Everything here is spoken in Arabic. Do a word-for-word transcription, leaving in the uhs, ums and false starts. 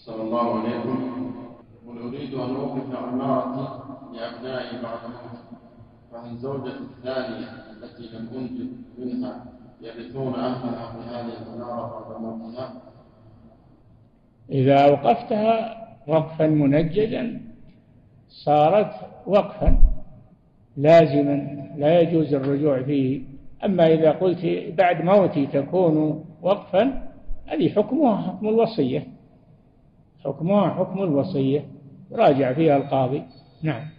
صلى الله عليكم. قل أريد أن أوقف عمارتي لأبنائي بعد موتي، فهل زوجة الثانية التي لم أنجب منها يرثون أهلها في هذه العمارة بعد موتها؟ إذا أوقفتها وقفا منجدا صارت وقفا لازما لا يجوز الرجوع فيه. أما إذا قلت بعد موتي تكون وقفا، هذه حكمها حكم الوصية، حكمها حكم الوصية راجع فيها القاضي. نعم.